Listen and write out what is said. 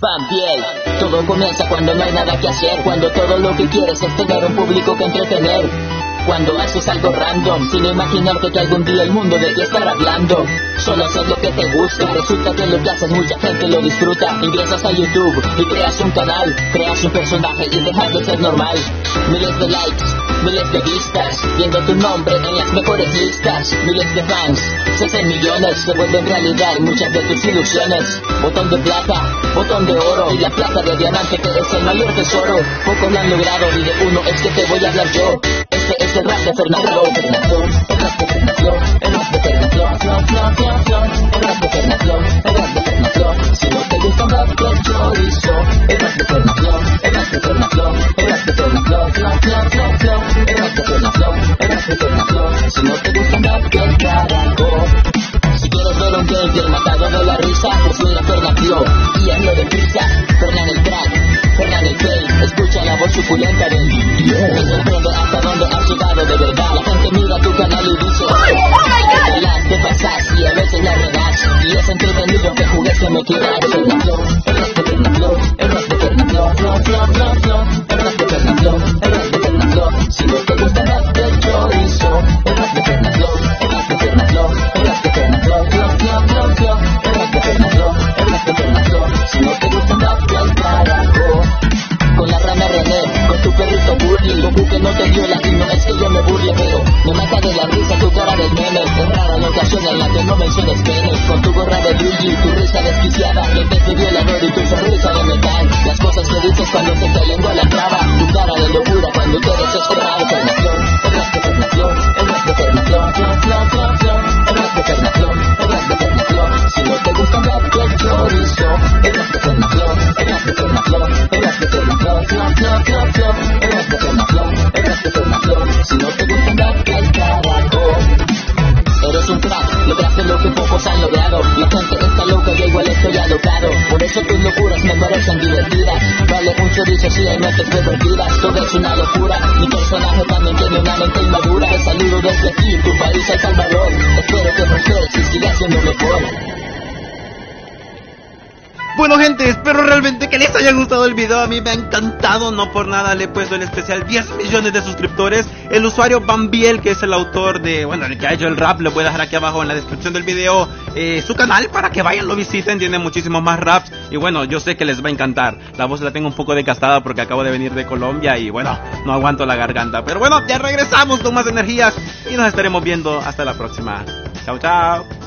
Bambiel. Todo comienza cuando no hay nada que hacer, cuando todo lo que quieres es tener un público que entretener. Cuando haces algo random, sin imaginarte que algún día el mundo de ti estará hablando. Solo haces lo que te gusta, resulta que lo que haces mucha gente lo disfruta. Ingresas a YouTube y creas un canal, creas un personaje y dejas de ser normal. Miles de likes, miles de vistas, viendo tu nombre en las mejores listas. Miles de fans, se hacen millones, se vuelven realidad muchas de tus ilusiones. Botón de plata, botón de oro y la placa de diamante que es el mayor tesoro. Pocos lo han logrado y de uno es que te voy a hablar yo. Este es el rap de Fernando, el rap de Fernando, el rap de Fernando, el rap de Fernando, el rap de Fernando. Si no te gusta un rap de chorizo, el rap de Fernando, el rap de Fernando, el rap de Fernando, el rap de Fernando, el rap de Fernando. Si no te gusta un rap de carajo. Si quieres ver un gameplay matado de la risa, pues mira Fernando y hazlo de prisa. Fernan el crack, Fernan el play, escucha la voz suculenta del DJ. Me sorprende hasta dónde has llegado de verdad. La gente mira tu canal y dice te pasas y a veces la redas. Y es entretenido que jugues que me quieras. Fernando, el rap de Fernando, el rap de Fernando, el rap de Fernando, el rap de Fernando. Si no te gusta el rap de chorizo, el rap de Fernando, el rap de Fernando, el rap de Fernando, el rap de Fernando, el rap de Fernando. Si no te gusta el rap del carajo. Con la rana René, con tu perrito Burly, Goku que no te viola y no es que yo me burle, pero me mata de la risa tu cara del meme. Es rara la ocasión en la que no menciones penes. Con tu gorra de Luigi, tu risa desquiciada, lentes de violador y tu sonrisa de metal. Las cosas que dices cuando se te lengua la traba, tu cara de locura cuando te desesperas. El rap de Fernando, el rap de Fernando, el rap de Fernando, el rap de Fernando. Si no te gusta el rap del chorizo, el rap de Fernando, el rap de Fernando, el rap de Fernando, el rap de Fernando, el rap de Fernando. Si no te gusta el rap del carajo. Eres un crack, lograste lo que pocos han logrado. La gente está loca, yo igual estoy alocado. Por eso tus locuras me parecen divertidas. Vale un chorizo si hay mentes pervertidas. Todo es una locura, mi personaje también tiene una mente inmadura. Te saludo desde aquí, tu país El Salvador. Espero que prosperes y sigas siendo mejor. Bueno gente, espero realmente que les haya gustado el video. A mí me ha encantado, no por nada le he puesto el especial 10 millones de suscriptores. El usuario Bambiel, que es el autor de, bueno, el que ha hecho el rap, le voy a dejar aquí abajo en la descripción del video su canal para que vayan, lo visiten. Tiene muchísimos más raps y bueno, yo sé que les va a encantar. La voz la tengo un poco desgastada porque acabo de venir de Colombia y bueno, no aguanto la garganta. Pero bueno, ya regresamos con más energías y nos estaremos viendo hasta la próxima. Chao, chao.